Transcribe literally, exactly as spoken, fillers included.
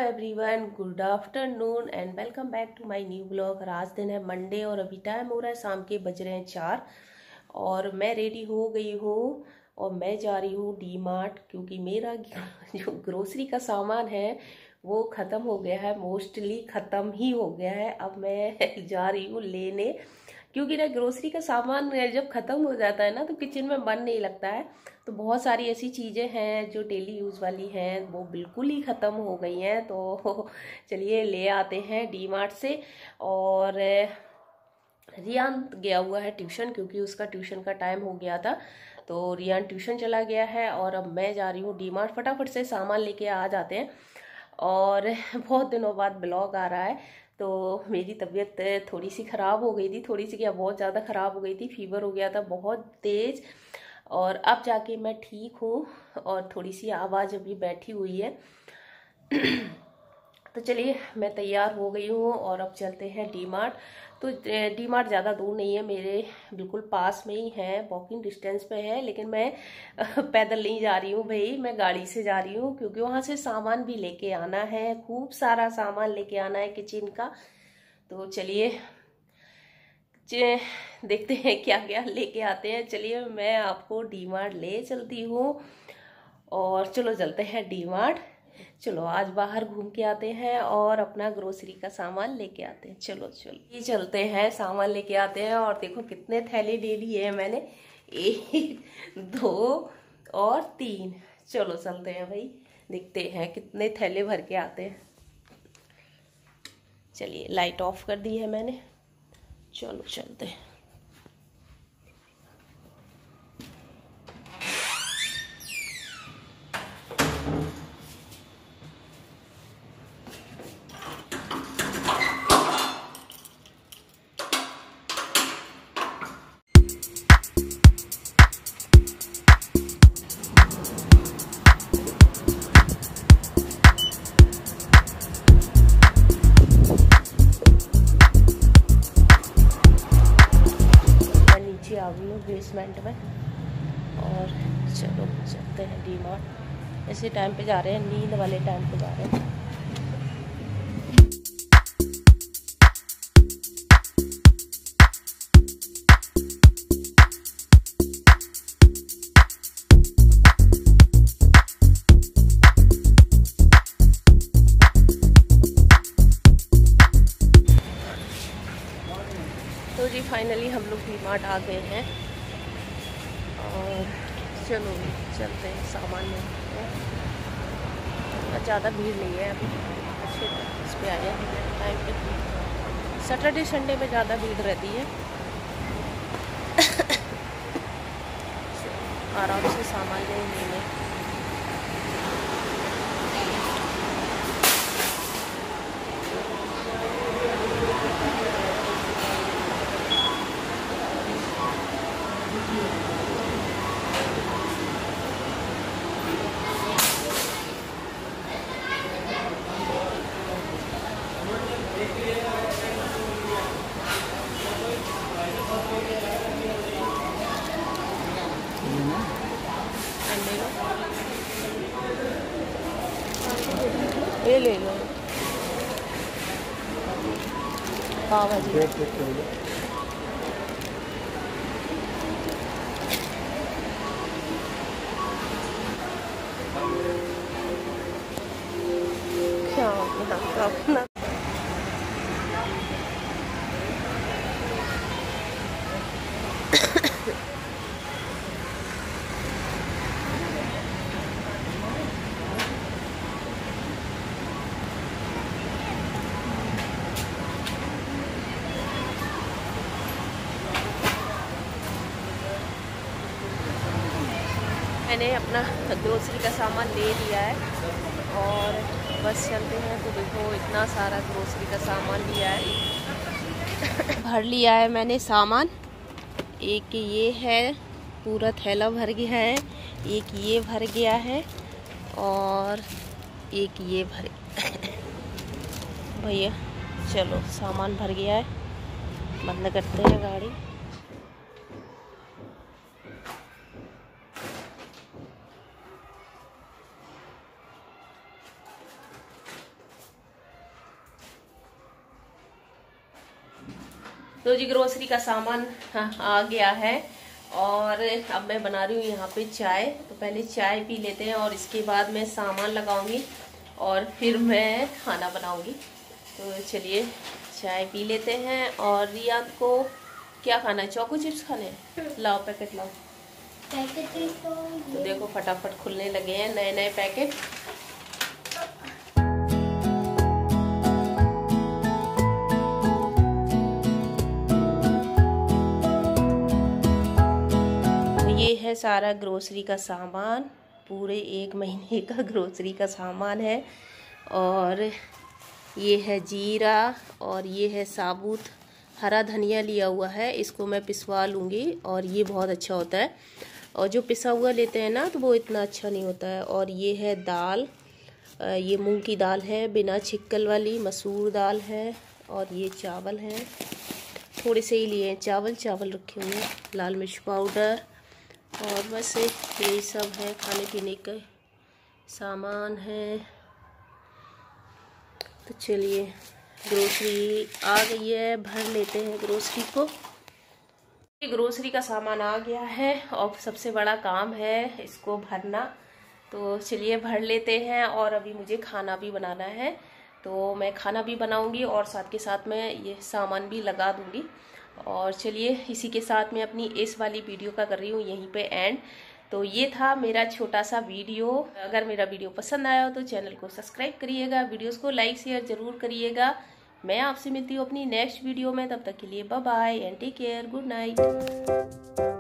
Everyone, good afternoon and welcome back to my new blog. आज दिन है Monday और अभी टाइम हो रहा है शाम के, बज रहे हैं चार और मैं रेडी हो गई हूँ और मैं जा रही हूँ डी मार्ट, क्योंकि मेरा जो ग्रोसरी का सामान है वो ख़त्म हो गया है, मोस्टली ख़त्म ही हो गया है। अब मैं जा रही हूँ लेने, क्योंकि ना ग्रोसरी का सामान जब ख़त्म हो जाता है ना तो किचन में मन नहीं लगता है। तो बहुत सारी ऐसी चीज़ें हैं जो डेली यूज़ वाली हैं वो बिल्कुल ही ख़त्म हो गई हैं। तो चलिए ले आते हैं डी मार्ट से। और रियान गया हुआ है ट्यूशन, क्योंकि उसका ट्यूशन का टाइम हो गया था, तो रियान ट्यूशन चला गया है और अब मैं जा रही हूँ डी मार्ट। फटाफट से सामान लेके आ जाते हैं। और बहुत दिनों बाद ब्लॉग आ रहा है, तो मेरी तबीयत थोड़ी सी ख़राब हो गई थी, थोड़ी सी क्या बहुत ज़्यादा ख़राब हो गई थी, फीवर हो गया था बहुत तेज़। और अब जाके मैं ठीक हूँ और थोड़ी सी आवाज़ अभी बैठी हुई है। तो चलिए मैं तैयार हो गई हूँ और अब चलते हैं डी मार्ट। तो डी मार्ट ज़्यादा दूर नहीं है, मेरे बिल्कुल पास में ही है, वॉकिंग डिस्टेंस पे है। लेकिन मैं पैदल नहीं जा रही हूँ भाई, मैं गाड़ी से जा रही हूँ, क्योंकि वहाँ से सामान भी लेके आना है, खूब सारा सामान लेके आना है किचन का। तो चलिए देखते हैं क्या क्या लेके आते हैं। चलिए मैं आपको डी मार्ट ले चलती हूँ और चलो चलते हैं डी मार्ट। चलो आज बाहर घूम के आते हैं और अपना ग्रोसरी का सामान लेके आते हैं। चलो चलो ये चलते हैं, सामान लेके आते हैं। और देखो कितने थैले ले लिए हैं मैंने, एक दो और तीन। चलो चलते हैं भाई, देखते हैं कितने थैले भर के आते हैं। चलिए लाइट ऑफ कर दी है मैंने, चलो चलते हैं। आ गई हूँ बेसमेंट में और चलो चलते हैं डी मार्ट। ऐसे टाइम पे जा रहे हैं, नींद वाले टाइम पे जा रहे हैं। तो जी फाइनली हम लोग डी मार्ट आ गए हैं और चलो चलते हैं सामान में। ज़्यादा भीड़ नहीं है अभी, अच्छे इस पे आए हैं टाइम पे। सैटरडे संडे में ज़्यादा भीड़ रहती है। आराम से सामान ले लेंगे। ये ले लो पाव भाजी। क्या अपना मैंने अपना ग्रोसरी का सामान ले लिया है और बस चलते हैं। तो देखो इतना सारा ग्रोसरी का सामान लिया है, भर लिया है मैंने सामान। एक ये है, पूरा थैला भर गया है, एक ये भर गया है और एक ये भर भैया चलो सामान भर गया है, बंद करते हैं गाड़ी। तो जी ग्रोसरी का सामान आ गया है और अब मैं बना रही हूँ यहाँ पे चाय। तो पहले चाय पी लेते हैं और इसके बाद मैं सामान लगाऊंगी और फिर मैं खाना बनाऊंगी। तो चलिए चाय पी लेते हैं। और रियाद को क्या खाना है? चोको चिप्स खाने हैं? लाओ पैकेट लाओ। पैकेट तो, तो देखो फटाफट खुलने लगे हैं नए नए पैकेट। ये है सारा ग्रोसरी का सामान, पूरे एक महीने का ग्रोसरी का सामान है। और ये है जीरा और ये है साबुत हरा धनिया लिया हुआ है, इसको मैं पिसवा लूँगी और ये बहुत अच्छा होता है। और जो पिसा हुआ लेते हैं ना तो वो इतना अच्छा नहीं होता है। और ये है दाल, ये मूंग की दाल है बिना छिक्कल वाली, मसूर दाल है। और ये चावल है, थोड़े से ही लिए हैं चावल, चावल रखे हुए हैं, लाल मिर्च पाउडर और बस यही सब है। खाने पीने के सामान है। तो चलिए ग्रोसरी आ गई है, भर लेते हैं ग्रोसरी को। ग्रोसरी का सामान आ गया है और सबसे बड़ा काम है इसको भरना। तो चलिए भर लेते हैं। और अभी मुझे खाना भी बनाना है, तो मैं खाना भी बनाऊंगी और साथ के साथ मैं ये सामान भी लगा दूंगी। और चलिए इसी के साथ मैं अपनी इस वाली वीडियो का कर रही हूँ यहीं पे एंड। तो ये था मेरा छोटा सा वीडियो। अगर मेरा वीडियो पसंद आया हो तो चैनल को सब्सक्राइब करिएगा, वीडियोस को लाइक शेयर जरूर करिएगा। मैं आपसे मिलती हूँ अपनी नेक्स्ट वीडियो में, तब तक के लिए bye bye and take care, good night.